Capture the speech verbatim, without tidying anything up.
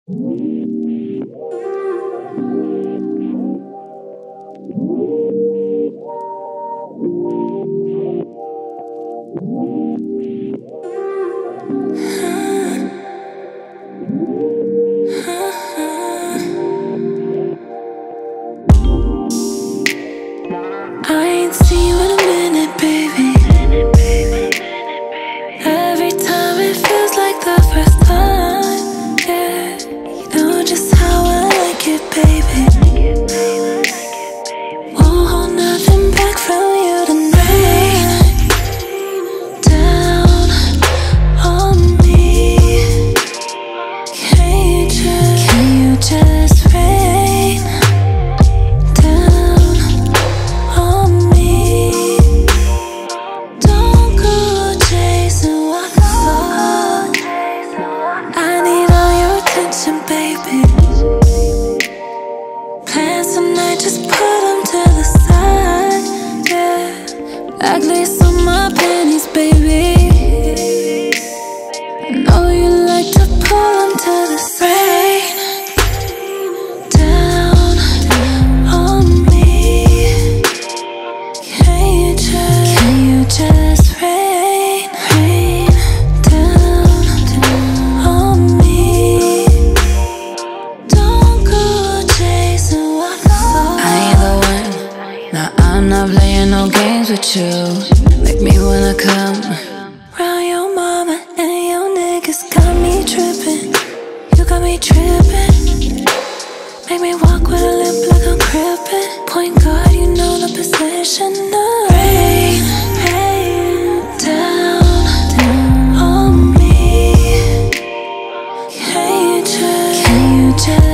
I ain't seen you in a minute, baby. Every time it feels like the first time. Yeah, you know just how I like it, baby. Won't hold nothing back from you tonight. Down on me. Can you just, can you just rain down on me? Don't go chasing waterfalls. I need all your attention, baby. Plans tonight, just put them to the side. Yeah, like lace on my panties, baby. I know you like to pull them to the side. Down on me. Can you just, can you just rain, rain down on me? Don't go chasing waterfalls. I ain't the one. Nah, I'm not playing no games with you. Make me wanna come round your mama and your niggas got me tripping. You got me tripping. Make me walk with a limp like I'm crippin'. Point guard, you know the position. No. Rain, rain down, down on me. Can you just, can you just